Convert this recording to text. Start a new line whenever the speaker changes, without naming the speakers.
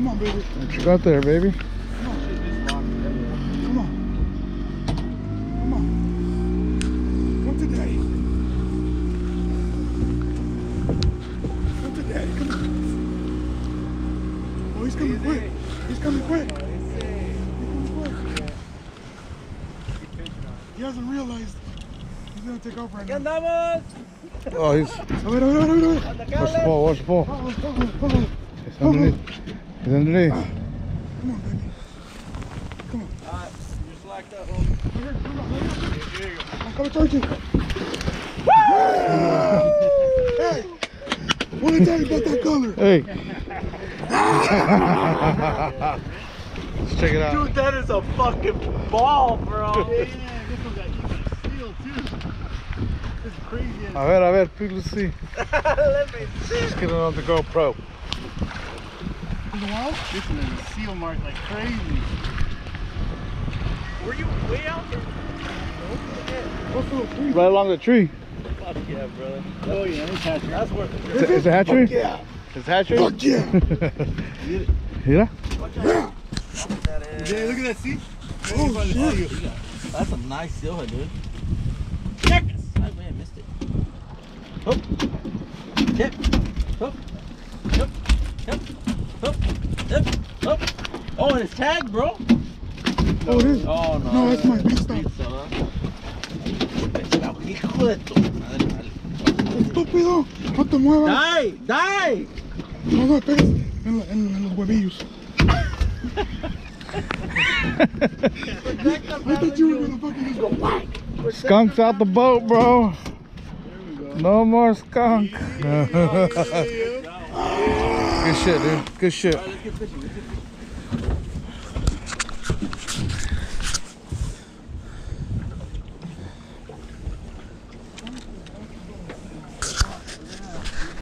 Come on, baby.
What you got there, baby?
Come on. Come on. Come on. Come to daddy. Come to daddy. Come on. Oh, he's coming quick. He's coming quick. He hasn't realized he's gonna take off right now.
Oh, he's.
A ver.
Watch the ball, watch the ball. He's underneath. He's underneath.
Come on, baby. Come on.
Just like that one.
I'm coming towards you. Hey! What did I tell you about that color?
Hey. Let's check it out.
Dude, that is a fucking ball, bro.
Yeah, this one got steel too. This is crazy.
A ver, please see.
Let me see.
Let's get it on the GoPro.
In the wild?
This one is a seal mark like crazy. Were you way out there?
What's the little tree?
Right along the tree.
Fuck yeah, brother. Oh yeah, it's hatchery. That's worth it.
Is it hatchery?
Fuck yeah.
It's hatchery?
Fuck yeah.
Yeah?
Yeah.
Yeah, look at that, see?
Oh, shit.
That's a nice silver, dude. Check us. I may have missed it. Hook. Tip. Hook. Hook. Hook. Hook. Hook. Hook. Oh, and it's tagged, bro.
Oh, it is?
Oh, no.
No, that's my beat stop.
Hijo de tu madre.
Estúpido. No te muevas.
Die. Die.
No me pegues en los huevillos. I thought you were gonna fucking just go whack.
Skunk's out the boat, bro. No more skunk. Good shit, dude. Good shit.
All right, let's get fishing.